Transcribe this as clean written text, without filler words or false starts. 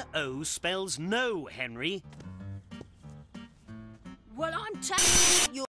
N-O spells no, Henry. Well, I'm telling you.